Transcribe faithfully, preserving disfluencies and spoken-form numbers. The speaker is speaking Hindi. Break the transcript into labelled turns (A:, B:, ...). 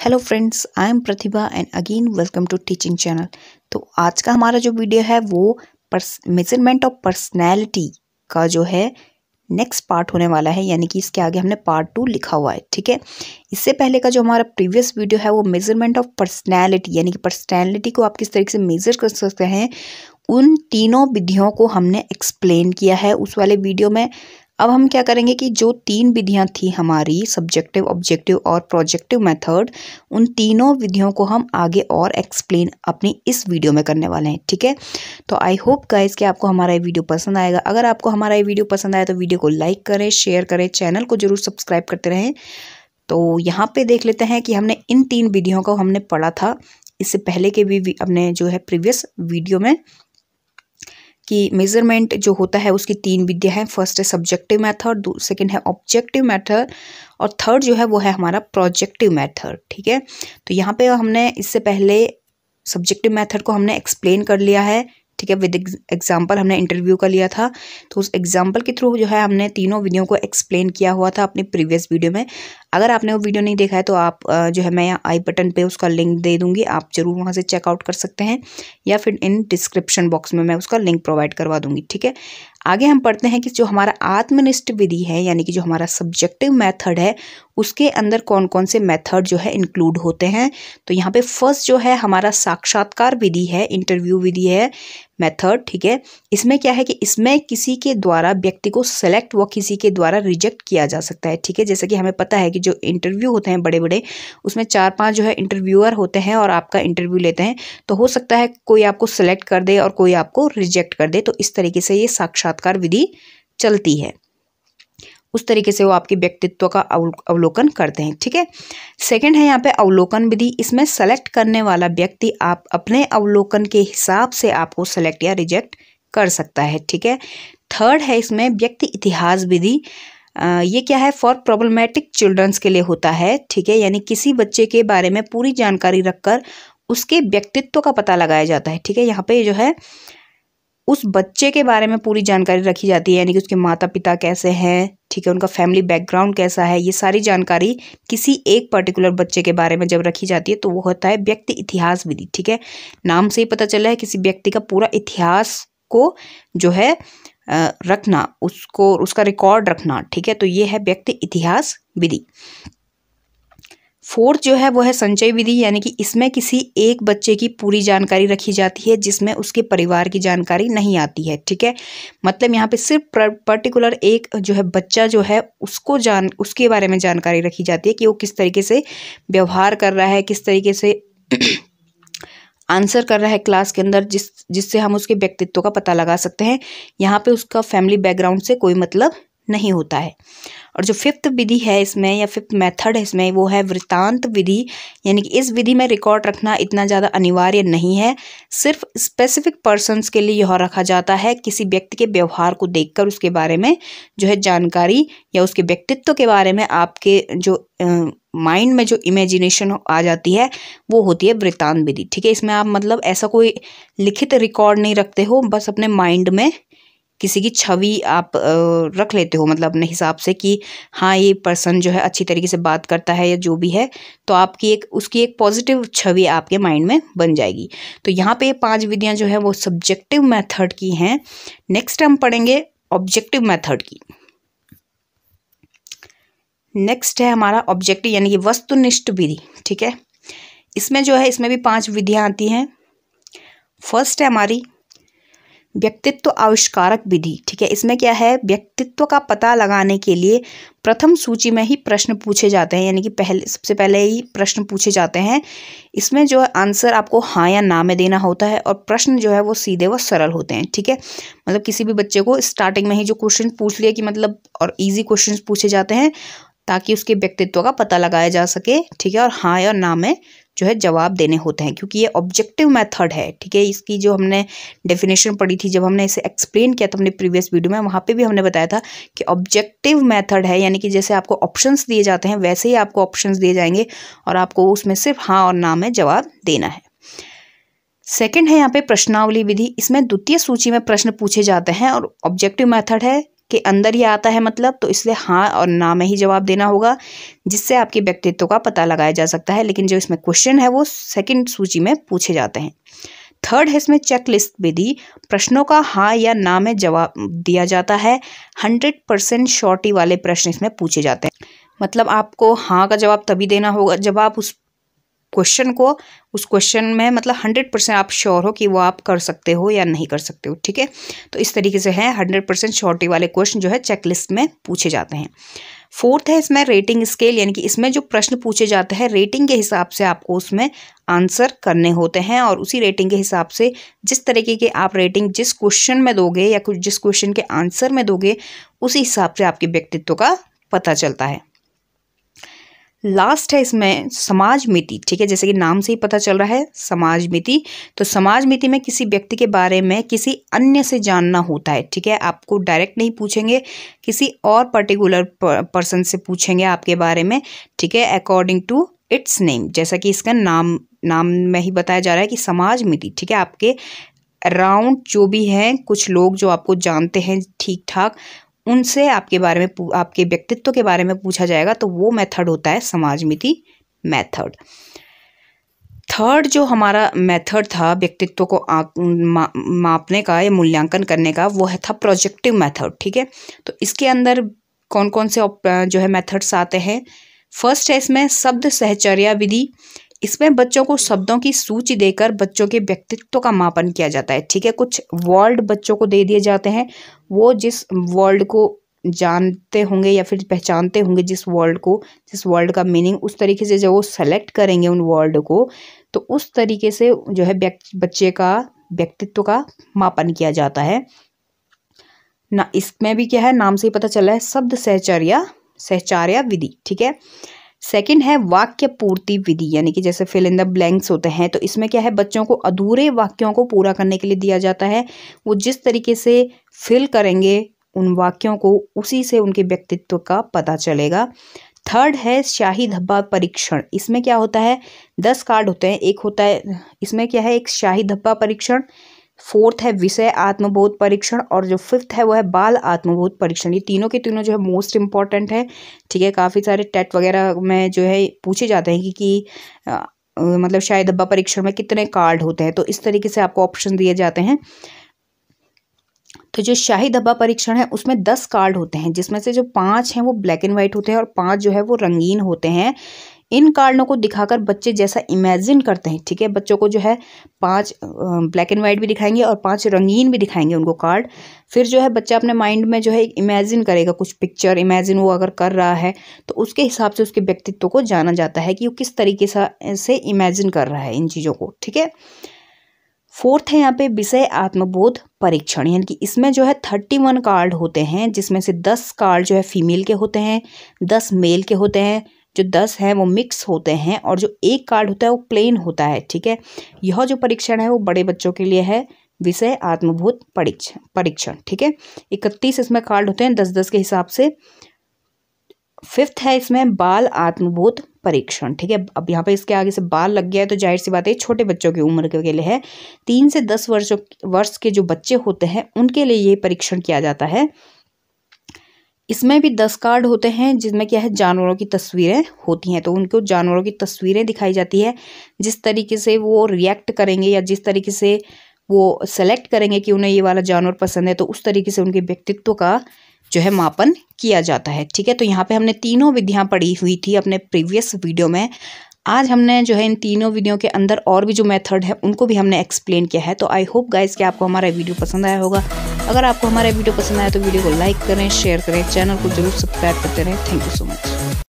A: Hello friends, I am Pratibha and again welcome to teaching channel. तो आज का हमारा जो वीडियो है वो मेजरमेंट ऑफ पर्सनैलिटी का जो है नेक्स्ट पार्ट होने वाला है, यानी कि इसके आगे हमने पार्ट टू लिखा हुआ है। ठीक है, इससे पहले का जो हमारा प्रीवियस वीडियो है वो मेजरमेंट ऑफ पर्सनैलिटी, यानी कि पर्सनैलिटी को आप किस तरीके से मेजर कर सकते हैं, उन तीनों विधियों को हमने एक्सप्लेन किया है उस वाले वीडियो में। अब हम क्या करेंगे कि जो तीन विधियां थी हमारी, सब्जेक्टिव, ऑब्जेक्टिव और प्रोजेक्टिव मेथड, उन तीनों विधियों को हम आगे और एक्सप्लेन अपनी इस वीडियो में करने वाले हैं। ठीक है, तो आई होप गाइस कि आपको हमारा ये वीडियो पसंद आएगा। अगर आपको हमारा ये वीडियो पसंद आया तो वीडियो को लाइक करें, शेयर करें, चैनल को जरूर सब्सक्राइब करते रहें। तो यहाँ पे देख लेते हैं कि हमने इन तीन विधियों को हमने पढ़ा था इससे पहले के भी अपने जो है प्रीवियस वीडियो में, कि मेजरमेंट जो होता है उसकी तीन विधियां हैं। फर्स्ट है सब्जेक्टिव मेथड, सेकंड है ऑब्जेक्टिव मेथड और थर्ड जो है वो है हमारा प्रोजेक्टिव मेथड। ठीक है, तो यहाँ पे हमने इससे पहले सब्जेक्टिव मेथड को हमने एक्सप्लेन कर लिया है। ठीक है, विद एग्जाम्पल हमने इंटरव्यू का लिया था, तो उस एग्जाम्पल के थ्रू जो है हमने तीनों विधियों को एक्सप्लेन किया हुआ था अपने प्रीवियस वीडियो में। अगर आपने वो वीडियो नहीं देखा है तो आप जो है मैं यहाँ आई बटन पे उसका लिंक दे दूंगी, आप जरूर वहाँ से चेकआउट कर सकते हैं, या फिर इन डिस्क्रिप्शन बॉक्स में मैं उसका लिंक प्रोवाइड करवा दूंगी। ठीक है, आगे हम पढ़ते हैं कि जो हमारा आत्मनिष्ठ विधि है, यानी कि जो हमारा सब्जेक्टिव मेथड है, उसके अंदर कौन कौन से मेथड जो है इंक्लूड होते हैं। तो यहाँ पे फर्स्ट जो है हमारा साक्षात्कार विधि है, इंटरव्यू विधि है मेथड। ठीक है, इसमें क्या है कि इसमें किसी के द्वारा व्यक्ति को सेलेक्ट व किसी के द्वारा रिजेक्ट किया जा सकता है। ठीक है, जैसे कि हमें पता है कि जो इंटरव्यू होते हैं बड़े बड़े, उसमें चार पांच जो है इंटरव्यूअर होते हैं और आपका इंटरव्यू लेते हैं। तो हो सकता है कोई आपको सेलेक्ट कर दे और कोई आपको रिजेक्ट कर दे, तो इस तरीके से ये साक्षात्कार विधि चलती है। उस तरीके से वो आपके व्यक्तित्व का अवलोकन करते हैं। ठीक है, सेकंड है यहाँ पे अवलोकन विधि। इसमें सेलेक्ट करने वाला व्यक्ति आप अपने अवलोकन के हिसाब से आपको सेलेक्ट या रिजेक्ट कर सकता है। ठीक है, थर्ड है इसमें व्यक्ति इतिहास विधि। ये क्या है, फॉर प्रॉब्लमेटिक चिल्ड्रंस के लिए होता है। ठीक है, यानी किसी बच्चे के बारे में पूरी जानकारी रखकर उसके व्यक्तित्व का पता लगाया जाता है। ठीक है, यहाँ पे जो है उस बच्चे के बारे में पूरी जानकारी रखी जाती है, यानी कि उसके माता पिता कैसे हैं, ठीक है, उनका फैमिली बैकग्राउंड कैसा है, ये सारी जानकारी किसी एक पर्टिकुलर बच्चे के बारे में जब रखी जाती है तो वो होता है व्यक्ति इतिहास विधि। ठीक है, नाम से ही पता चला है किसी व्यक्ति का पूरा इतिहास को जो है रखना, उसको उसका रिकॉर्ड रखना। ठीक है, तो ये है व्यक्ति इतिहास विधि। फोर्थ जो है वो है संचय विधि, यानी कि इसमें किसी एक बच्चे की पूरी जानकारी रखी जाती है जिसमें उसके परिवार की जानकारी नहीं आती है। ठीक है, मतलब यहाँ पे सिर्फ पर्टिकुलर एक जो है बच्चा जो है उसको जान उसके बारे में जानकारी रखी जाती है कि वो किस तरीके से व्यवहार कर रहा है, किस तरीके से आंसर कर रहा है क्लास के अंदर, जिस जिससे हम उसके व्यक्तित्व का पता लगा सकते हैं। यहाँ पे उसका फैमिली बैकग्राउंड से कोई मतलब नहीं होता है। और जो फिफ्थ विधि है इसमें, या फिफ्थ मेथड है इसमें, वो है वृत्तांत विधि, यानी कि इस विधि में रिकॉर्ड रखना इतना ज़्यादा अनिवार्य नहीं है, सिर्फ स्पेसिफिक पर्सन्स के लिए यह रखा जाता है। किसी व्यक्ति के व्यवहार को देखकर उसके बारे में जो है जानकारी या उसके व्यक्तित्व के बारे में आपके जो माइंड में जो इमेजिनेशन आ जाती है वो होती है वृत्तांत विधि। ठीक है, इसमें आप मतलब ऐसा कोई लिखित रिकॉर्ड नहीं रखते हो, बस अपने माइंड में किसी की छवि आप रख लेते हो, मतलब अपने हिसाब से कि हाँ ये पर्सन जो है अच्छी तरीके से बात करता है या जो भी है, तो आपकी एक उसकी एक पॉजिटिव छवि आपके माइंड में बन जाएगी। तो यहाँ पे पांच विधियां जो है वो सब्जेक्टिव मेथड की हैं। नेक्स्ट हम पढ़ेंगे ऑब्जेक्टिव मेथड की। नेक्स्ट है हमारा ऑब्जेक्टिव, यानी कि वस्तुनिष्ठ विधि। ठीक है, इसमें जो है इसमें भी पांच विधियां आती हैं। फर्स्ट है हमारी व्यक्तित्व आविष्कारक विधि। ठीक है, इसमें क्या है, व्यक्तित्व का पता लगाने के लिए प्रथम सूची में ही प्रश्न पूछे जाते हैं, यानी कि पहले सबसे पहले ही प्रश्न पूछे जाते हैं। इसमें जो है आंसर आपको हाँ या ना में देना होता है और प्रश्न जो है वो सीधे व सरल होते हैं। ठीक है, मतलब किसी भी बच्चे को स्टार्टिंग में ही जो क्वेश्चन पूछ लिया कि मतलब, और इजी क्वेश्चन पूछे जाते हैं ताकि उसके व्यक्तित्व का पता लगाया जा सके। ठीक है, और हाँ या ना में जो है जवाब देने होते हैं, क्योंकि ये ऑब्जेक्टिव मेथड है। ठीक है, इसकी जो हमने डेफिनेशन पढ़ी थी जब हमने इसे एक्सप्लेन किया था अपने प्रीवियस वीडियो में, वहाँ पे भी हमने बताया था कि ऑब्जेक्टिव मेथड है, यानी कि जैसे आपको ऑप्शंस दिए जाते हैं वैसे ही आपको ऑप्शंस दिए जाएंगे और आपको उसमें सिर्फ हाँ और ना में जवाब देना है। सेकंड है यहाँ पे प्रश्नावली विधि। इसमें द्वितीय सूची में प्रश्न पूछे जाते हैं और ऑब्जेक्टिव मेथड है, के अंदर ही आता है मतलब, तो इसलिए हाँ और ना में ही जवाब देना होगा, जिससे आपके व्यक्तित्व का पता लगाया जा सकता है। लेकिन जो इसमें क्वेश्चन है वो सेकंड सूची में पूछे जाते हैं। थर्ड है इसमें चेकलिस्ट विधि, प्रश्नों का हाँ या ना में जवाब दिया जाता है। हंड्रेड परसेंट शॉर्टी वाले प्रश्न इसमें पूछे जाते हैं, मतलब आपको हाँ का जवाब तभी देना होगा जब आप उस क्वेश्चन को उस क्वेश्चन में मतलब हंड्रेड परसेंट आप श्योर हो कि वो आप कर सकते हो या नहीं कर सकते हो, ठीक है। तो इस तरीके से है हंड्रेड परसेंट श्योरिटी वाले क्वेश्चन जो है चेकलिस्ट में पूछे जाते हैं। फोर्थ है इसमें रेटिंग स्केल, यानी कि इसमें जो प्रश्न पूछे जाते हैं रेटिंग के हिसाब से आपको उसमें आंसर करने होते हैं, और उसी रेटिंग के हिसाब से जिस तरीके के आप रेटिंग जिस क्वेश्चन में दोगे या कुछ जिस क्वेश्चन के आंसर में दोगे उसी हिसाब से आपके व्यक्तित्व का पता चलता है। लास्ट है इसमें समाज मिति, ठीक है, जैसे कि नाम से ही पता चल रहा है समाज मिति। तो समाज मिति में किसी व्यक्ति के बारे में किसी अन्य से जानना होता है, ठीक है। आपको डायरेक्ट नहीं पूछेंगे, किसी और पर्टिकुलर पर्सन से पूछेंगे आपके बारे में, ठीक है, अकॉर्डिंग टू इट्स नेम। जैसा कि इसका नाम नाम में ही बताया जा रहा है कि समाज मिति, ठीक है, आपके अराउंड जो भी हैं कुछ लोग जो आपको जानते हैं ठीक ठाक, उनसे आपके बारे में आपके व्यक्तित्व के बारे में पूछा जाएगा, तो वो मेथड होता है समाज मिति मेथड। थर्ड जो हमारा मेथड था व्यक्तित्व को मा, मापने का या मूल्यांकन करने का, वो है था प्रोजेक्टिव मेथड, ठीक है। तो इसके अंदर कौन कौन से जो है मेथड्स आते हैं। फर्स्ट है इसमें शब्द सहचर्या विधि, इसमें बच्चों को शब्दों की सूची देकर बच्चों के व्यक्तित्व का मापन किया जाता है, ठीक है। कुछ वर्ड बच्चों को दे दिए जाते हैं, वो जिस वर्ड को जानते होंगे या फिर पहचानते होंगे, जिस वर्ड को जिस वर्ड का मीनिंग, उस तरीके से जब वो सेलेक्ट करेंगे उन वर्ड को, तो उस तरीके से जो है बच्चे का व्यक्तित्व का मापन किया जाता है ना। इसमें भी क्या है, नाम से ही पता चला है, शब्द सहचर्या सहचार्य विधि, ठीक है। सेकंड है वाक्य पूर्ति विधि, यानी कि जैसे फिल इन द ब्लैंक्स होते हैं, तो इसमें क्या है, बच्चों को अधूरे वाक्यों को पूरा करने के लिए दिया जाता है। वो जिस तरीके से फिल करेंगे उन वाक्यों को, उसी से उनके व्यक्तित्व का पता चलेगा। थर्ड है शाही धब्बा परीक्षण, इसमें क्या होता है, दस कार्ड होते हैं, एक होता है इसमें क्या है, एक शाही धब्बा परीक्षण। फोर्थ है विषय आत्मबोध परीक्षण, और जो फिफ्थ है वो है बाल आत्मबोध परीक्षण। ये तीनों के तीनों जो है मोस्ट इंपॉर्टेंट है, ठीक है। काफ़ी सारे टेट वगैरह में जो है पूछे जाते हैं कि, कि आ, मतलब शाही धब्बा परीक्षण में कितने कार्ड होते हैं, तो इस तरीके से आपको ऑप्शन दिए जाते हैं। तो जो शाही धब्बा परीक्षण है उसमें दस कार्ड होते हैं, जिसमें से जो पाँच हैं वो ब्लैक एंड वाइट होते हैं और पाँच जो है वो रंगीन होते हैं। इन कार्डों को दिखाकर बच्चे जैसा इमेजिन करते हैं, ठीक है, बच्चों को जो है पांच ब्लैक एंड वाइट भी दिखाएंगे और पांच रंगीन भी दिखाएंगे उनको कार्ड। फिर जो है बच्चा अपने माइंड में जो है इमेजिन करेगा, कुछ पिक्चर इमेजिन वो अगर कर रहा है तो उसके हिसाब से उसके व्यक्तित्व को जाना जाता है कि वो किस तरीके से इमेजिन कर रहा है इन चीज़ों को, ठीक है। फोर्थ है यहाँ पे विषय आत्मबोध परीक्षण, यानी कि इसमें जो है थर्टी वन कार्ड होते हैं, जिसमें से दस कार्ड जो है फीमेल के होते हैं, दस मेल के होते हैं, जो दस हैं वो मिक्स होते हैं, और जो एक कार्ड होता है वो प्लेन होता है, ठीक है। यह जो परीक्षण है वो बड़े बच्चों के लिए है, विषय आत्मबोध परीक्षण परीक्षण ठीक है। इकतीस इसमें कार्ड होते हैं दस दस के हिसाब से। फिफ्थ है इसमें बाल आत्मबोध परीक्षण, ठीक है। अब यहाँ पे इसके आगे से बाल लग गया है तो जाहिर सी बात है छोटे बच्चों की उम्र के लिए है। तीन से दस वर्षों वर्ष के जो बच्चे होते हैं उनके लिए ये परीक्षण किया जाता है। इसमें भी दस कार्ड होते हैं, जिसमें क्या है जानवरों की तस्वीरें होती हैं, तो उनको जानवरों की तस्वीरें दिखाई जाती है। जिस तरीके से वो रिएक्ट करेंगे या जिस तरीके से वो सेलेक्ट करेंगे कि उन्हें ये वाला जानवर पसंद है, तो उस तरीके से उनके व्यक्तित्व का जो है मापन किया जाता है, ठीक है। तो यहाँ पे हमने तीनों विधियाँ पढ़ी हुई थी अपने प्रीवियस वीडियो में। आज हमने जो है इन तीनों वीडियो के अंदर और भी जो मेथड है उनको भी हमने एक्सप्लेन किया है। तो आई होप गाइस कि आपको हमारा वीडियो पसंद आया होगा। अगर आपको हमारा वीडियो पसंद आया तो वीडियो को लाइक करें, शेयर करें, चैनल को जरूर सब्सक्राइब करते रहें। Thank you so much.